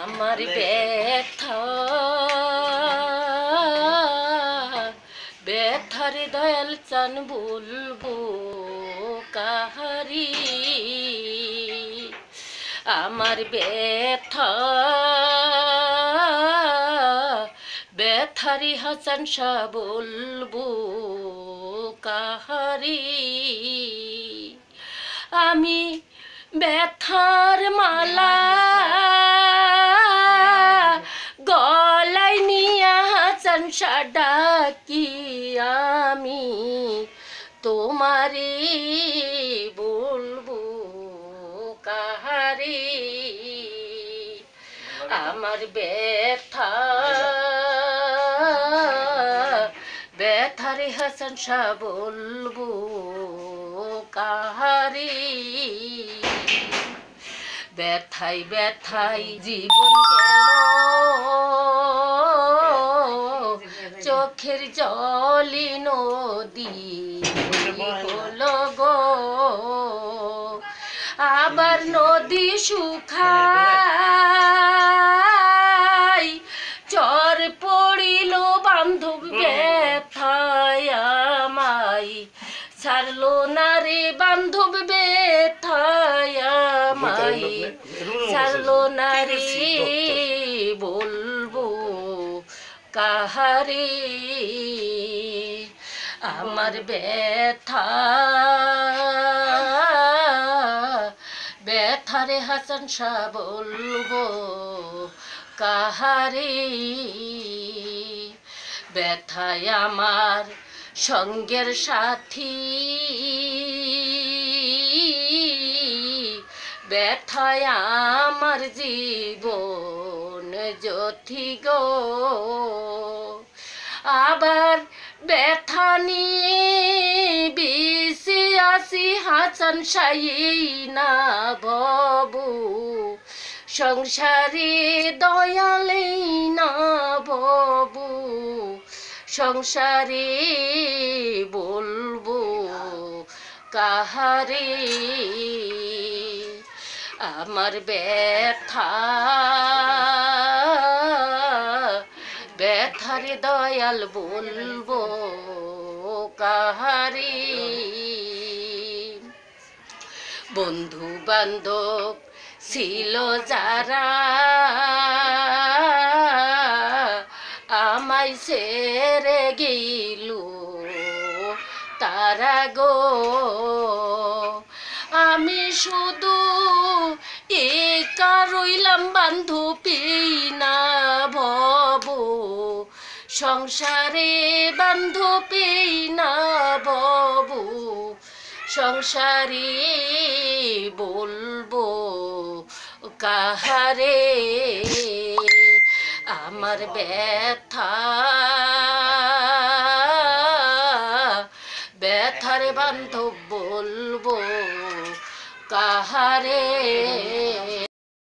আমার ব্যথা ব্যথার দয়াল চান বলবো কাহারি। আমার ব্যথা ব্যথারি হাসান শাহ বলবো কাহারি। আমি ব্যথার মালা গলায় নিয়া হাসান শাহ ডাকি আমি তোমারে বলবো কাহারি। আমার ব্যথা ব্যথারে হাসান শাহ বলবো কাহারি। ব্যথাই ব্যথাই জীবন গেল চোখের জলি নদী হলো গো। আবার নদী শুকায় চর পড়িল বান্ধব ব্যথায় আমায় ছাড়লো না রে বান্ধব ব্যথায় আমায় ছাড়লো না রে বলবো কাহারে। আমার ব্যথা ব্যথারে হাসান শাহ বলবো কাহারে। ব্যথায় আমার সঙ্গের সাথী ব্যথায় আমার জীবন জ্যোতি গো। আবার ব্যথা নিয়ে বেশি আসি হাসান শাহী না ভবু সংসারে দয়ালে না ভবু সংসারে বলবো কাহারে। আমার ব্যথা ব্যথারে দয়াল বলবো কাহারে। বন্ধু বান্ধব ছিল যারা আমায় ছেড়ে গেল তারা গো। আমি শুধু একা রইলাম বান্ধবী না ভবো সংসারে বান্ধবী না ভবো সংসারে বলবো কাহারে। আমার ব্যথা ব্যথারে বান্ধব বলবো কাহারে।